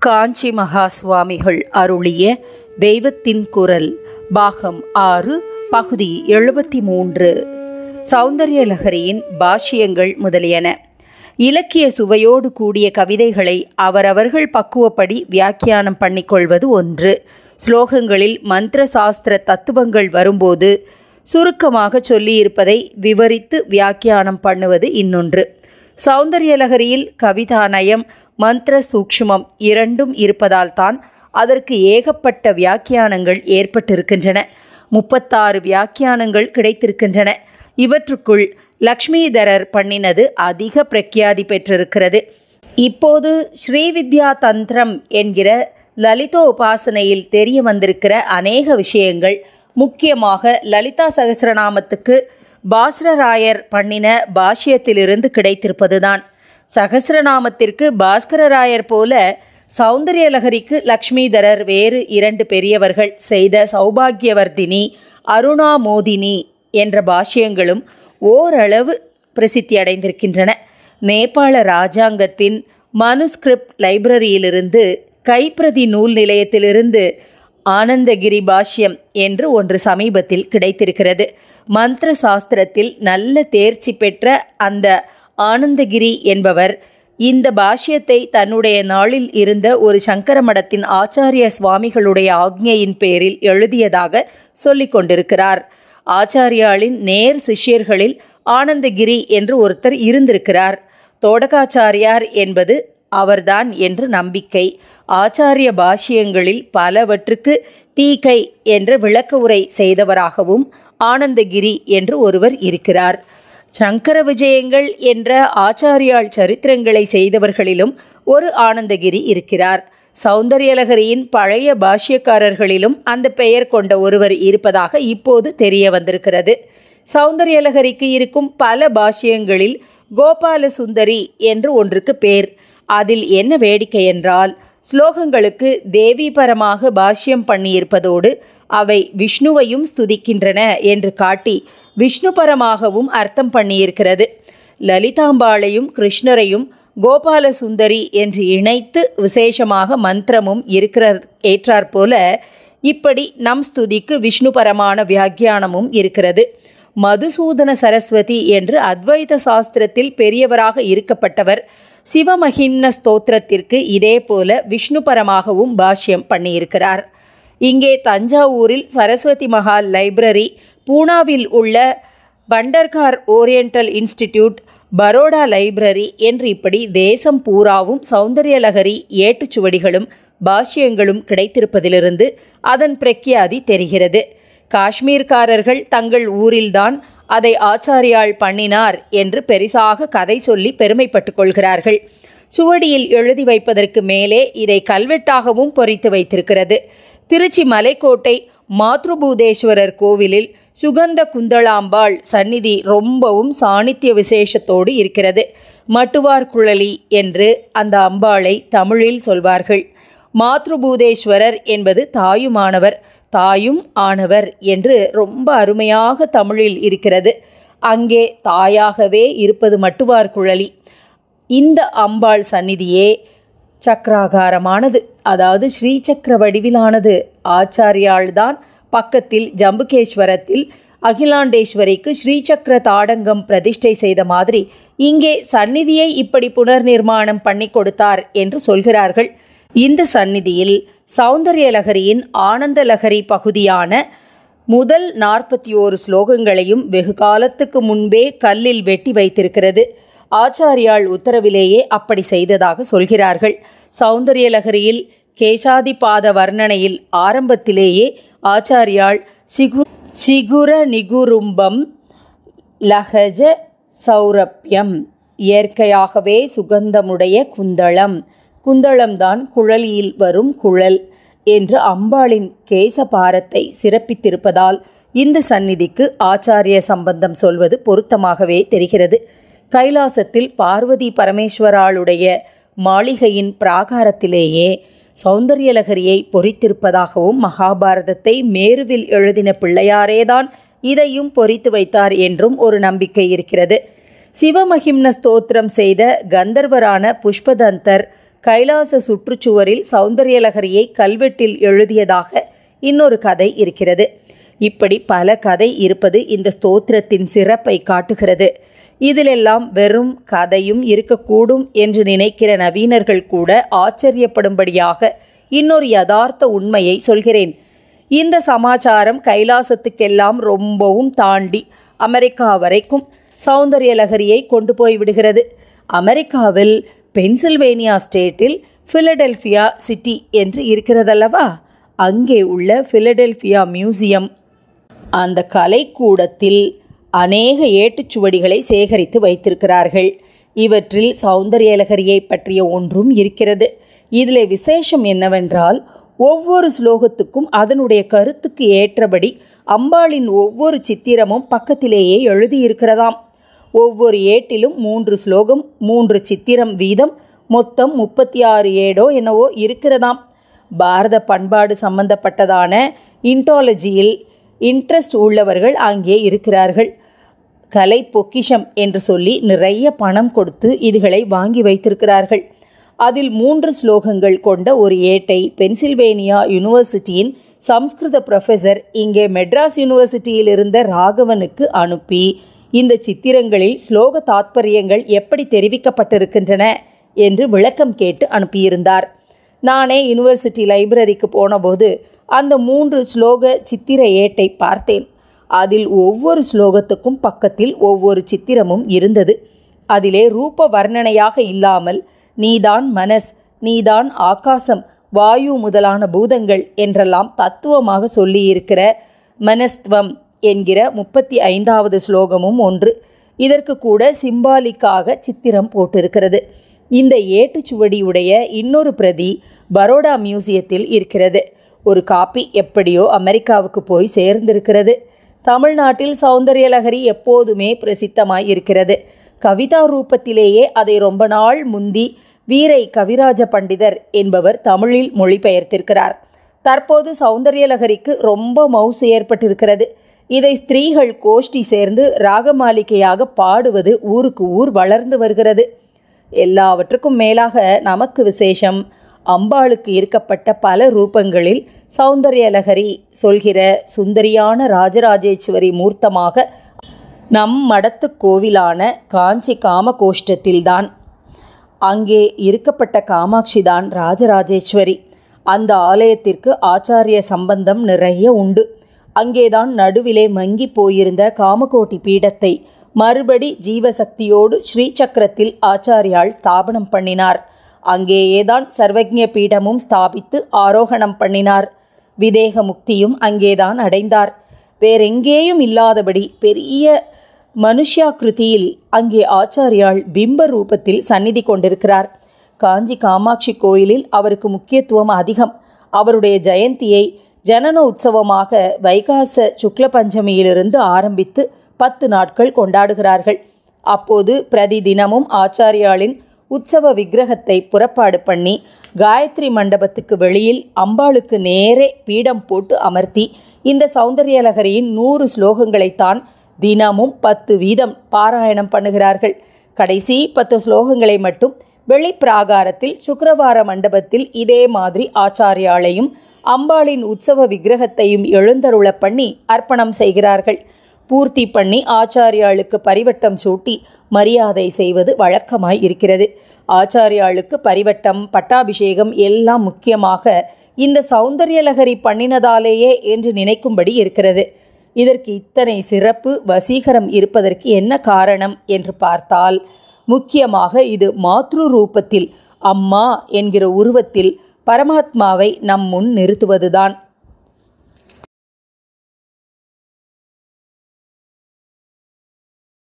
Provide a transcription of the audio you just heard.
காஞ்சி மகா சுவாமிகள் அருளிய தெய்வத்தின் குரல் பாகம் 6 பகுதி 73 சௌந்தர்யலகரியின் பாஷ்யங்கள் முதலியன. இலக்கிய சுவையோடு கூடிய கவிதைகளை அவரவர்கள் பக்குவப்படி வியாக்கியானம் பண்ணிக்கொள்வது ஒன்று. ஸ்லோகங்களில் மந்திர சாஸ்திர தத்துவங்கள் வரும்போது சுருக்கமாக சொல்லியிருப்பதை விவரித்து வியாக்கியானம் பண்ணுவது இன்னொன்று. சௌந்தர்யலகரியில் கவிதாநயம் மந்திர சூக்ஷ்மம் இரண்டும் இருப்பதால் தான் அதற்கு ஏகப்பட்ட வியாக்கியானங்கள் ஏற்பட்டிருக்கின்றன. 36 வியாக்கியானங்கள் கிடைத்திருக்கின்றன. இவற்றுக்குள் லக்ஷ்மிதரர் பண்ணினது அதிக பிரக்யாதி பெற்றிருக்கிறது. இப்போது ஸ்ரீவித்யா தந்திரம் என்கிற லலிதோபாசனையில் தெரிய வந்திருக்கிற அநேக விஷயங்கள், முக்கியமாக லலிதா சகஸ்ரநாமத்துக்கு பாஸ்கரராயர் பண்ணின பாஷ்யத்திலிருந்து கிடைத்திருப்பதுதான். சகஸ்ரநாமத்திற்கு பாஸ்கரராயர் போல சௌந்தர்யலகரிக்கு லக்ஷ்மிதரர் வேறு 2 பெரியவர்கள் செய்த சௌபாகியவர்தினி, அருணாமோதினி என்ற பாஷ்யங்களும் ஓரளவு பிரசித்தி அடைந்திருக்கின்றன. நேபாள இராஜாங்கத்தின் மனுஸ்கிரிப்ட் லைப்ரரியிலிருந்து கைப்பிரதி நூல் நிலையத்திலிருந்து ஆனந்தகிரி பாஷ்யம் என்று ஒன்று சமீபத்தில் கிடைத்திருக்கிறது. மந்திர சாஸ்திரத்தில் நல்ல தேர்ச்சி பெற்ற அந்த ஆனந்தகிரி என்பவர் இந்த பாஷ்யத்தை தன்னுடைய நாளில் இருந்த ஒரு சங்கர மடத்தின் ஆச்சாரிய சுவாமிகளுடைய ஆக்ஞையின் பேரில் எழுதியதாக சொல்லிக் கொண்டிருக்கிறார். ஆச்சாரியாளின் நேர் சிஷ்யர்களில் ஆனந்தகிரி என்று ஒருத்தர் இருந்திருக்கிறார். தோடகாச்சாரியார் என்பது அவர்தான் என்று நம்பிக்கை. ஆச்சாரிய பாஷ்யங்களில் பலவற்றுக்கு டீகை என்ற விளக்க உரை செய்தவராகவும் ஆனந்தகிரி என்று ஒருவர் இருக்கிறார். சங்கர விஜயங்கள் என்ற ஆச்சாரியாள் சரித்திரங்களை செய்தவர்களிலும் ஒரு ஆனந்தகிரி இருக்கிறார். சௌந்தர்யலகரியின் பழைய பாஷ்யக்காரர்களிலும் அந்த பெயர் கொண்ட ஒருவர் இருப்பதாக இப்போது தெரிய வந்திருக்கிறது. சௌந்தர்யலகரிக்கு இருக்கும் பல பாஷ்யங்களில் கோபால சுந்தரி என்று ஒன்றுக்கு பேர். அதில் என்ன வேடிக்கை என்றால், ஸ்லோகங்களுக்கு தேவிபரமாக பாஷ்யம் பண்ணியிருப்பதோடு அவை விஷ்ணுவையும் ஸ்துதிக்கின்றன என்று காட்டி விஷ்ணுபரமாகவும் அர்த்தம் பண்ணியிருக்கிறது. லலிதாம்பாளையும் கிருஷ்ணரையும் கோபால சுந்தரி என்று இணைத்து விசேஷமாக மந்திரமும் இருக்கிற ஏற்றாற்போல இப்படி நம் ஸ்துதிக்கு விஷ்ணுபரமான வியாக்கியானமும் இருக்கிறது. மதுசூதன சரஸ்வதி என்று அத்வைத சாஸ்திரத்தில் பெரியவராக இருக்கப்பட்டவர் சிவமஹிம்ன ஸ்தோத்திரத்திற்கு இதே போல விஷ்ணுபரமாகவும் பாஷ்யம் பண்ணியிருக்கிறார். இங்கே தஞ்சாவூரில் சரஸ்வதி மஹால் லைப்ரரி, பூனாவில் உள்ள Bhandarkar oriental institute, Baroda library என்று இப்படி தேசம் பூராவும் சௌந்தர்யலகரி ஏட்டுச்சுவடிகளும் பாஷ்யங்களும் கிடைத்திருப்பதிலிருந்து அதன் பிரக்யாதி தெரிகிறது. காஷ்மீர்காரர்கள் தங்கள் ஊரில்தான் அதை ஆச்சாரியாள் பண்ணினார் என்று பெரிசாக கதை சொல்லி பெருமைப்பட்டு கொள்கிறார்கள். சுவடியில் எழுதி வைப்பதற்கு மேலே இதை கல்வெட்டாகவும் பொறித்து வைத்திருக்கிறது. திருச்சி மலைக்கோட்டை மாத்ருபூதேஸ்வரர் கோவிலில் சுகந்த குந்தளாம்பாள் சந்நிதி ரொம்பவும் சாணித்திய விசேஷத்தோடு இருக்கிறது. மட்டுவார் குழலி என்று அந்த அம்பாளை தமிழில் சொல்வார்கள். மாத்ருபூதேஸ்வரர் என்பது தாயுமானவர், தாயும் ஆனவர் என்று ரொம்ப அருமையாக தமிழில் இருக்கிறது. அங்கே தாயாகவே இருப்பது மட்டுவார் குழலி. இந்த அம்பாள் சந்நிதியே சக்கராகாரமானது, அதாவது ஸ்ரீசக்கர வடிவிலானது. ஆச்சாரியாள்தான் பக்கத்தில் ஜம்புகேஸ்வரத்தில் அகிலாண்டேஸ்வரிக்கு ஸ்ரீசக்கர தாடங்கம் பிரதிஷ்டை செய்த மாதிரி இங்கே சந்நிதியை இப்படி புனர் நிர்மாணம் பண்ணி கொடுத்தார் என்று சொல்கிறார்கள். இந்த சந்நிதியில் சௌந்தர்யலகரியின் ஆனந்தலகரி பகுதியான முதல் 41 ஸ்லோகங்களையும் வெகு காலத்துக்கு முன்பே கல்லில் வெட்டி வைத்திருக்கிறது. ஆச்சாரியாள் உத்தரவிலேயே அப்படி செய்ததாக சொல்கிறார்கள். சௌந்தர்யலகரியில் கேசாதிபாத வர்ணனையில் ஆரம்பத்திலேயே ஆச்சாரியாள் சிகுர நிகுரும்பம் லகஜ சௌரப்யம், இயற்கையாகவே சுகந்தமுடைய குந்தளம், குந்தளம்தான் குழலியில் வரும் குழல் என்று அம்பாளின் கேசபாரத்தை சிறப்பித்திருப்பதால் இந்த சந்நிதிக்கு ஆச்சாரிய சம்பந்தம் சொல்வது பொருத்தமாகவே தெரிகிறது. கைலாசத்தில் பார்வதி பரமேஸ்வராளுடைய மாளிகையின் பிராகாரத்திலேயே சௌந்தர்யலகரியை பொறித்திருப்பதாகவும், மகாபாரதத்தை மேருவில் எழுதின பிள்ளையாரேதான் இதையும் பொறித்து வைத்தார் என்றும் ஒரு நம்பிக்கை இருக்கிறது. சிவமஹிம்ன ஸ்தோத்திரம் செய்த கந்தர்வரான புஷ்பதந்தர் கைலாச சுற்றுச்சுவரில் சௌந்தர்யலகரியை கல்வெட்டில் எழுதியதாக இன்னொரு கதை இருக்கிறது. இப்படி பல கதை இருப்பது இந்த ஸ்தோத்திரத்தின் சிறப்பை காட்டுகிறது. இதிலெல்லாம் வெறும் கதையும் இருக்கக்கூடும் என்று நினைக்கிற நவீனர்கள் கூட ஆச்சரியப்படும்படியாக இன்னொரு யதார்த்த உண்மையை சொல்கிறேன். இந்த சமாச்சாரம் கைலாசத்துக்கெல்லாம் ரொம்பவும் தாண்டி அமெரிக்கா வரைக்கும் சௌந்தர்யலகரியை கொண்டு போய் விடுகிறது. அமெரிக்காவில் பென்சில்வேனியா ஸ்டேட்டில் பிலடெல்பியா சிட்டி என்று இருக்கிறதல்லவா, அங்கே உள்ள பிலடெல்பியா மியூசியம் அந்த கலைக்கூடத்தில் அநேக ஏட்டுச்சுவடிகளை சேகரித்து வைத்திருக்கிறார்கள். இவற்றில் சௌந்தர்யலகரியை பற்றிய ஒன்றும் இருக்கிறது. இதில் விசேஷம் என்னவென்றால், ஒவ்வொரு ஸ்லோகத்துக்கும் அதனுடைய கருத்துக்கு ஏற்றபடி அம்பாளின் ஒவ்வொரு சித்திரமும் பக்கத்திலேயே எழுதியிருக்கிறதாம். ஒவ்வொரு ஏட்டிலும் 3 ஸ்லோகம் 3 சித்திரம் வீதம் மொத்தம் 36 ஏடோ என்னவோ இருக்கிறதாம். பாரத பண்பாடு சம்பந்தப்பட்டதான இன்டாலஜியில் இன்ட்ரெஸ்ட் உள்ளவர்கள் அங்கே இருக்கிறார்கள். கலை பொக்கிஷம் என்று சொல்லி நிறைய பணம் கொடுத்து இதுகளை வாங்கி வைத்திருக்கிறார்கள். அதில் 3 ஸ்லோகங்கள் கொண்ட ஒரு ஏட்டை பென்சில்வேனியா யூனிவர்சிட்டியின் சம்ஸ்கிருத ப்ரொஃபஸர் இங்கே மெட்ராஸ் யூனிவர்சிட்டியில் இருந்த ராகவனுக்கு அனுப்பி இந்த சித்திரங்களில் ஸ்லோக தாத்பரியங்கள் எப்படி தெரிவிக்கப்பட்டிருக்கின்றன என்று விளக்கம் கேட்டு அனுப்பியிருந்தார். நானே யூனிவர்சிட்டி லைப்ரரிக்கு போனபோது அந்த 3 ஸ்லோக சித்திர ஏட்டை பார்த்தேன். அதில் ஒவ்வொரு ஸ்லோகத்துக்கும் பக்கத்தில் ஒவ்வொரு சித்திரமும் இருந்தது. அதிலே ரூப வர்ணனையாக இல்லாமல் நீதான் மனஸ், நீதான் ஆகாசம், வாயு முதலான பூதங்கள் என்றெல்லாம் தத்துவமாக சொல்லியிருக்கிற மனஸ்துவம் என்கிற 35வது ஸ்லோகமும் ஒன்று. இதற்கு கூட சிம்பாலிக்காக சித்திரம் போட்டிருக்கிறது. இந்த ஏட்டுச்சுவடியுடைய இன்னொரு பிரதி பரோடா மியூசியத்தில் இருக்கிறது. ஒரு காப்பி எப்படியோ அமெரிக்காவுக்கு போய் சேர்ந்திருக்கிறது. தமிழ்நாட்டில் சௌந்தர்யலகரி எப்போதுமே பிரசித்தமாய் இருக்கிறது. கவிதா ரூபத்திலேயே அதை ரொம்ப நாள் முந்தி வீரை கவிராஜ பண்டிதர் என்பவர் தமிழில் மொழிபெயர்த்திருக்கிறார். தற்போது சௌந்தர்யலகரிக்கு ரொம்ப மவுசு ஏற்பட்டிருக்கிறது. இதை ஸ்திரீகள் கோஷ்டி சேர்ந்து ராகமாலிகையாக பாடுவது ஊருக்கு ஊர் வளர்ந்து வருகிறது. எல்லாவற்றுக்கும் மேலாக நமக்கு விசேஷம், அம்பாளுக்கு இருக்கப்பட்ட பல ரூபங்களில் சௌந்தர்யலகரி சொல்கிற சுந்தரியான ராஜராஜேஸ்வரி மூர்த்தமாக நம் மடத்து கோவிலான காஞ்சி காமகோஷ்டத்தில்தான். அங்கே இருக்கப்பட்ட காமாட்சிதான் ராஜராஜேஸ்வரி. அந்த ஆலயத்திற்கு ஆச்சாரிய சம்பந்தம் நிறைய உண்டு. அங்கேதான் நடுவிலே மங்கி போயிருந்த காமகோட்டி பீடத்தை மறுபடி ஜீவசக்தியோடு ஸ்ரீசக்கரத்தில் ஆச்சாரியால் ஸ்தாபனம் பண்ணினார். அங்கேயேதான் சர்வஜ்ஞ பீடமும் ஸ்தாபித்து ஆரோகணம் பண்ணினார். விதேக முக்தியும் அங்கேதான் அடைந்தார். வேறெங்கேயும் இல்லாதபடி பெரிய மனுஷ்யாக்கிருதியில் அங்கே ஆச்சாரியால் பிம்ப ரூபத்தில் சந்நிதி கொண்டிருக்கிறார். காஞ்சி காமாட்சி கோயிலில் அவருக்கு முக்கியத்துவம் அதிகம். அவருடைய ஜெயந்தியை ஜனன உற்சவமாக வைகாச சுக்ல பஞ்சமியிலிருந்து ஆரம்பித்து 10 நாட்கள் கொண்டாடுகிறார்கள். அப்போது பிரதி தினமும் ஆச்சாரியாளின் உற்சவ விக்கிரகத்தை புறப்பாடு பண்ணி காயத்ரி மண்டபத்துக்கு வெளியில் அம்பாளுக்கு நேரே பீடம் போட்டு அமர்த்தி இந்த சௌந்தர்யலகரியின் 100 ஸ்லோகங்களைத்தான் தினமும் 10 வீதம் பாராயணம் பண்ணுகிறார்கள். கடைசி 10 ஸ்லோகங்களை மட்டும் வெளிப்பிராகாரத்தில் சுக்கிரவார மண்டபத்தில் இதே மாதிரி ஆச்சாரியாளையும் அம்பாளின் உற்சவ விக்கிரகத்தையும் எழுந்தருள பண்ணி அர்ப்பணம் செய்கிறார்கள். பூர்த்தி பண்ணி ஆச்சாரியாளுக்கு பரிவட்டம் சூட்டி மரியாதை செய்வது வழக்கமாய் இருக்கிறது. ஆச்சாரியாளுக்கு பரிவட்டம், பட்டாபிஷேகம் எல்லாம் முக்கியமாக இந்த சௌந்தர்யலகரி பண்ணினதாலேயே என்று நினைக்கும்படி இருக்கிறது. இதற்கு இத்தனை சிறப்பு வசீகரம் இருப்பதற்கு என்ன காரணம் என்று பார்த்தால், முக்கியமாக இது மாத்ரு ரூபத்தில், அம்மா என்கிற உருவத்தில் பரமாத்மாவை நம் முன் நிறுத்துவதுதான்.